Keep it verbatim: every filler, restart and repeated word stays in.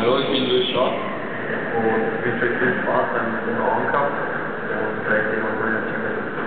Ja, ich bin Luis Schaff. Und ich wünsche euch viel Spaß beim Augen gehabt.